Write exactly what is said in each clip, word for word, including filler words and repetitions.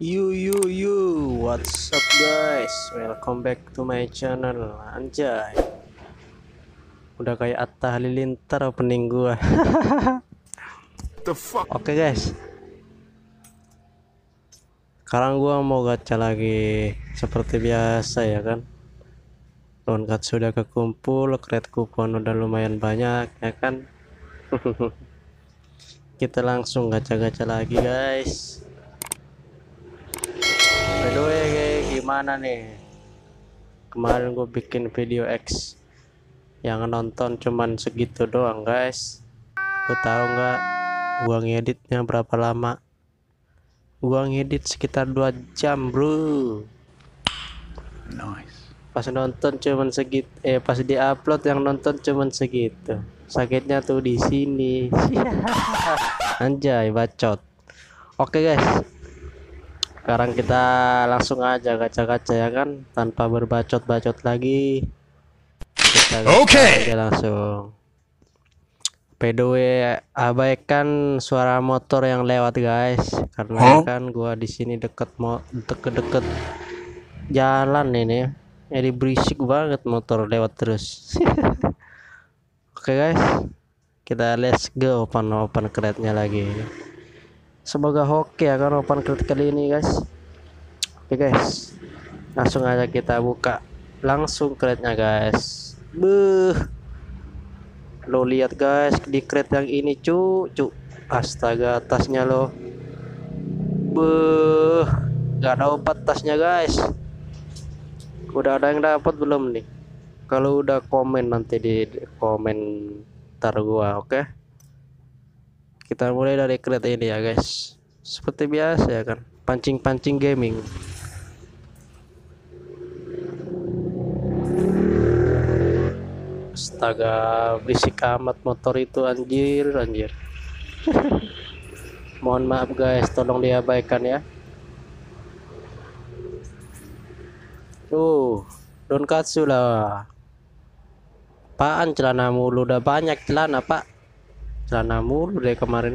You you you, what's up guys? Welcome back to my channel. Anjay, udah kayak Atta Halilintar opening gua. The fuck? Oke guys, sekarang gua mau gacha lagi seperti biasa ya kan. Tongkat sudah kekumpul, create kupon udah lumayan banyak ya kan. Kita langsung gacha-gacha lagi guys. By the way, kayak gimana nih? Kemarin gue bikin video X yang nonton cuman segitu doang guys. Lu tahu nggak? Gua ngeditnya berapa lama? Gua ngedit sekitar dua jam bro. Nice. Pas nonton cuman segitu, eh pas diupload yang nonton cuman segitu. Sakitnya tuh di sini. Anjay, bacot. Oke guys. Sekarang kita langsung aja gacha-gacha ya kan, tanpa berbacot-bacot lagi. Kita Oke. aja langsung. By the way, abaikan suara motor yang lewat guys, karena Huh? kan gua di sini deket mau deket-deket jalan ini, jadi berisik banget motor lewat terus. Oke guys, kita let's go open open crate-nya lagi. Semoga hoki ya kan open crate kali ini guys. Oke guys, langsung aja kita buka langsung crate-nya guys. Beuh, lo lihat guys di crate yang ini cu cu, astaga tasnya lo. Beuh, nggak ada obat tasnya guys. Udah ada yang dapat belum nih? Kalau udah komen nanti di komentar gua, oke? Kita mulai dari crate ini ya guys. Seperti biasa ya kan, pancing-pancing gaming. Astaga, berisik amat motor itu anjir, anjir. Mohon maaf guys, tolong diabaikan ya. Tuh, Donkatsu lah. Apaan celana mulu, udah banyak celana pak. Celana mulu deh kemarin.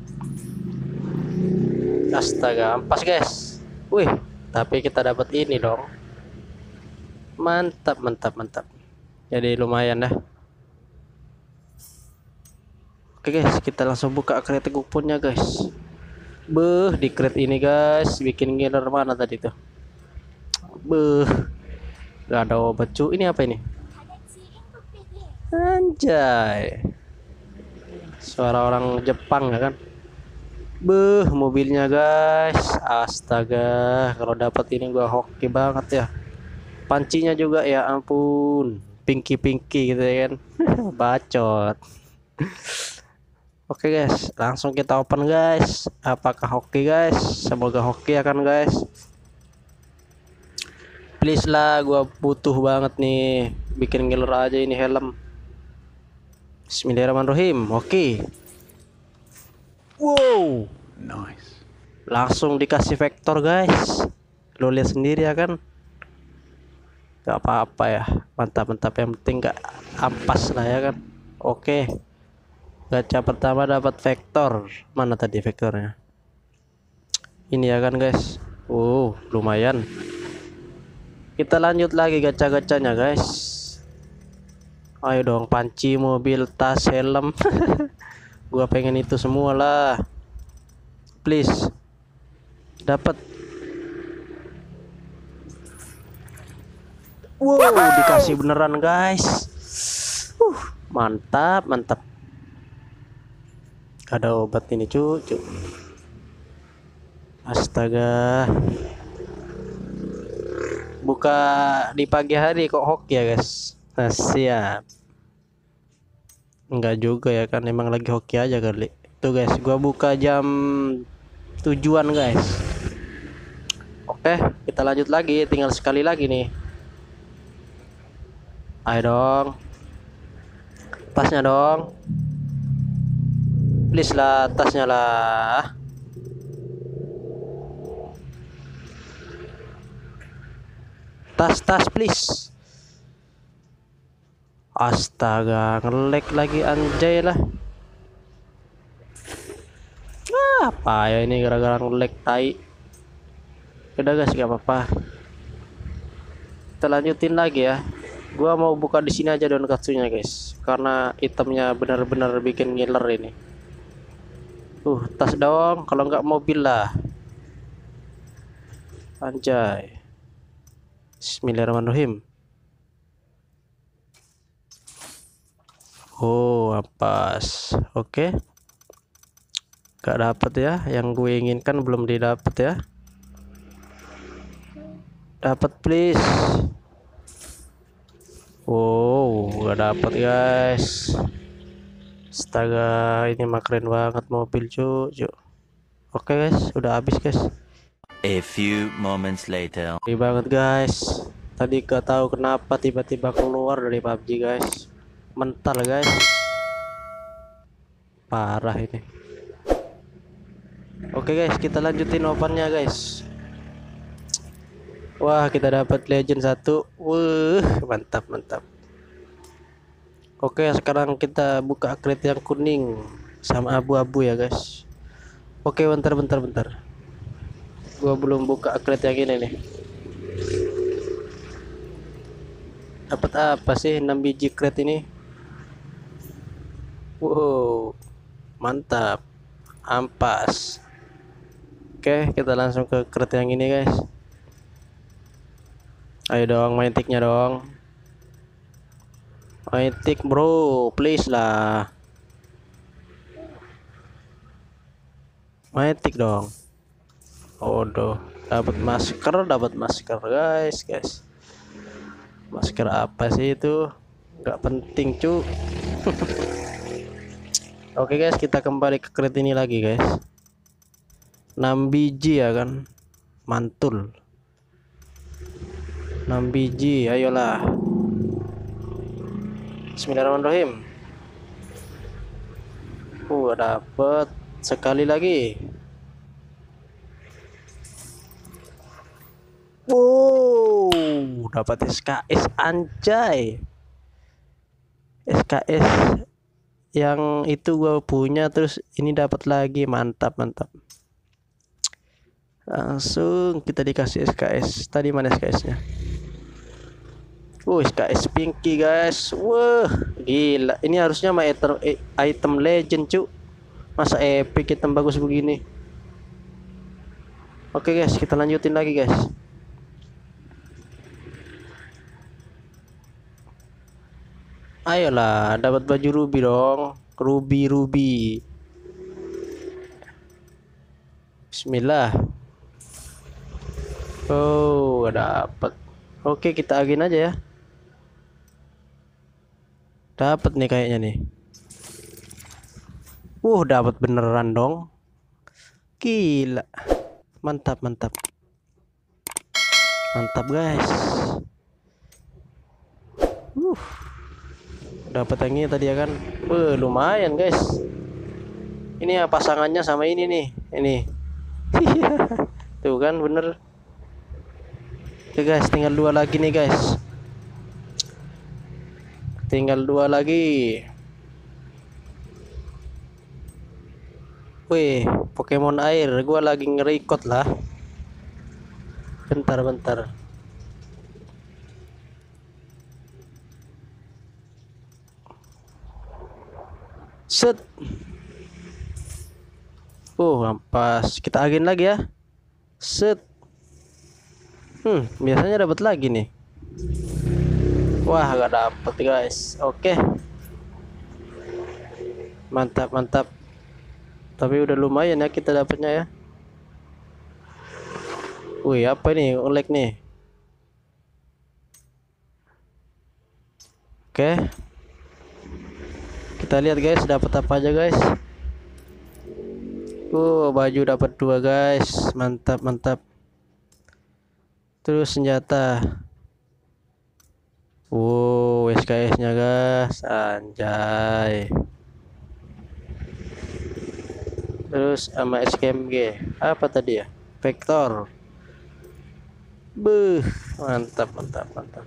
Astaga, ampas guys. Wih, tapi kita dapat ini dong. Mantap, mantap, mantap. Jadi lumayan dah. Oke guys, kita langsung buka crate kuponnya guys. Beuh, di crate ini guys, bikin ngiler mana tadi tuh. Beuh, gak ada obat cu. Ini apa ini? Anjay, suara orang Jepang ya kan. Beuh, mobilnya guys. Astaga, kalau dapat ini gua hoki banget ya. Pancinya juga ya ampun, pinky-pinky gitu ya kan. Bacot. Oke guys, langsung kita open guys. Apakah hoki guys? Semoga hoki ya kan guys. Please lah, gua butuh banget nih. Bikin ngiler aja ini helm. Bismillahirrahmanirrahim. Oke. Wow, Nice. langsung dikasih vektor guys. Lo lihat sendiri ya kan. Gak apa-apa ya, mantap-mantap, yang penting gak ampas lah ya kan. Oke, gacha pertama dapat vektor. Mana tadi vektornya? Ini ya kan guys. Uh, lumayan. Kita lanjut lagi gacha-gacanya guys. Ayo dong, panci, mobil, tas, helm. Gua pengen itu semua lah. Please. Dapat. Wow, dikasih beneran guys. Uh, mantap, mantap. Ada obat ini cucu. Astaga. Buka di pagi hari kok hoki ya guys. Nah, siap. Enggak juga ya kan, emang lagi hoki aja kali. Tuh guys, gua buka jam tujuan guys. Oke, kita lanjut lagi, tinggal sekali lagi nih. Ayo dong. Tasnya dong. Please lah, tasnya lah. Tas, tas please. Astaga, ngelek lagi anjay lah. Ah, apa ya ini gara-gara ngelek tai. Udah guys, gak apa-apa. Kita lanjutin lagi ya. Gua mau buka di sini aja donkatsunya guys, karena itemnya benar-benar bikin ngiler ini. Uh, tas dong, kalau nggak mobil lah. Anjay. Bismillahirrahmanirrahim. Oh, ampas. Oke. Gak dapet ya, yang gue inginkan belum didapat ya. Dapat please. Wow, gak dapet guys. Astaga, ini mah keren banget mobil cuy. Oke guys, udah habis guys. A few moments later. Ini banget guys. Tadi gak tahu kenapa tiba-tiba keluar dari P U B G guys. Mental guys. Parah ini. Oke guys, kita lanjutin opennya guys. Wah, kita dapat legend satu. Wuh, mantap mantap. Oke, sekarang kita buka crate yang kuning sama abu-abu ya guys. Oke, bentar bentar bentar. Gua belum buka crate yang ini nih. Dapat apa sih enam biji crate ini? Wow, mantap. Ampas. Oke, kita langsung ke crate yang ini guys. Ayo dong, main tiknya dong. Main tik bro, please lah. Main tik dong. Odoh, dapat masker, dapat masker guys, guys. Masker apa sih itu? Gak penting cu. Oke guys, kita kembali ke crate ini lagi guys. enam biji ya kan, mantul. enam biji, ayolah. Bismillahirrahmanirrahim. Uh, dapat sekali lagi. Wow, dapat S K S anjay. S K S yang itu gua punya, terus ini dapat lagi, mantap mantap. Langsung kita dikasih S K S. Tadi mana S K S-nya? Uh, S K S Pinky guys. Wah, gila. Ini harusnya mah item, item legend cu. Masa epic item bagus begini. Oke guys, kita lanjutin lagi guys. Ayolah, dapat baju ruby dong. Ruby ruby. Bismillah. Oh, dapat. Oke, kita agin aja ya. Dapat nih kayaknya nih. Uh, dapat beneran dong. Gila. Mantap, mantap. Mantap, guys. Uh. Dapat yang ini tadi ya kan. Wah, lumayan, guys. Ini ya pasangannya sama ini nih. Ini. Tuh kan bener. Oke guys, tinggal dua lagi nih guys. Tinggal dua lagi. Wih, Pokemon air. Gua lagi nge-record lah. Bentar, bentar. Set. Oh, ampas. Kita agin lagi ya. Set. Hmm, biasanya dapat lagi nih. Wah, gak dapet guys. Oke. Mantap, mantap. Tapi udah lumayan ya kita dapatnya ya. Wih, apa ini? Olek nih. Oke. Kita lihat guys, dapat apa aja guys. Uh, baju dapat dua guys. Mantap, mantap. Terus senjata. Wow, S K S-nya guys, anjay. Terus sama S K M G. Apa tadi ya? Vector. Beuh, mantap, mantap, mantap.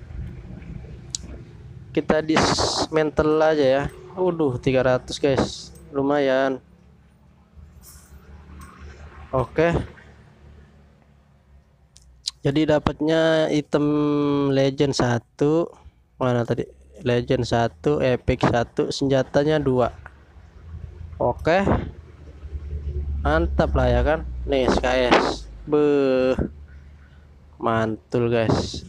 Kita dismantle aja ya. Waduh, tiga ratus guys. Lumayan. Oke. Jadi dapatnya item legend satu, mana tadi? Legend satu, epic satu, senjatanya dua. Oke. Mantap lah ya kan. Nih S K S. Beuh. Mantul guys.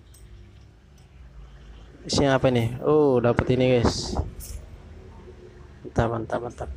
Isinya apa nih? Oh, dapat ini guys. Mantap, mantap, mantap.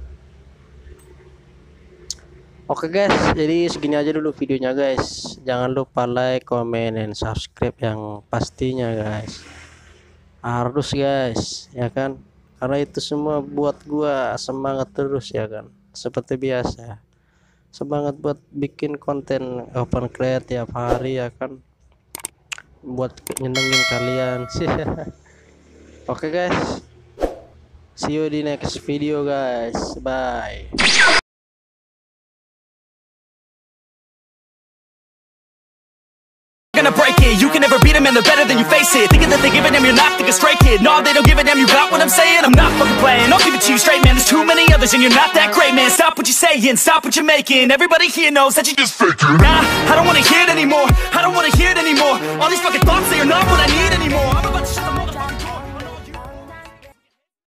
Oke guys, jadi segini aja dulu videonya guys. Jangan lupa like, comment, dan subscribe yang pastinya guys. Harus guys, ya kan? Karena itu semua buat gua semangat terus ya kan. Seperti biasa. Semangat buat bikin konten open create tiap hari ya kan. Buat nyenengin kalian sih. Oke guys. See you di next video guys. Bye. Gonna break it, you can never beat them and they're better than you face it. Thinking that they give a damn, you're not, think a straight kid. No, they don't give a damn, you got what I'm saying. I'm not fucking playing, I'll give it to you straight, man. There's too many others and you're not that great, man. Stop what you're saying, stop what you're making. Everybody here knows that you just faking. Nah, I don't wanna hear it anymore, I don't wanna hear it anymore. All these fucking